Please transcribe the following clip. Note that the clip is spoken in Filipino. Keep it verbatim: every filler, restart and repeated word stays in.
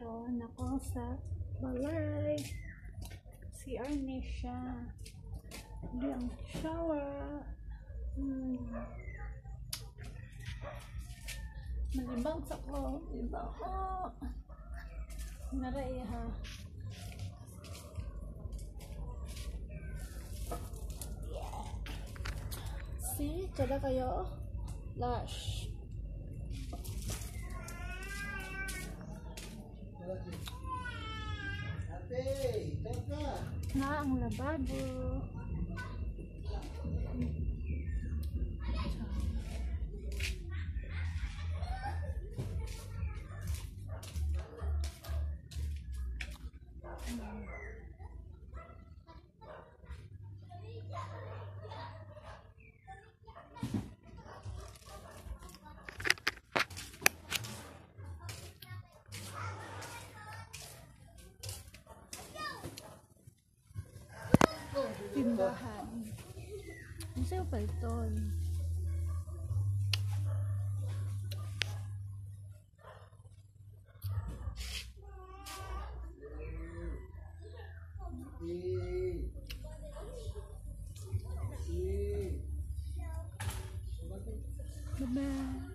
karon ako sa balay. C R ni siya. Hindi ang shower. Hmm. Malibang sa ko. Malibang. Oh. Naray ha. Yeah. See? Kada kayo. Lush. Na ang lababo. Timbahan. Ang sayo pa ito. Bye-bye.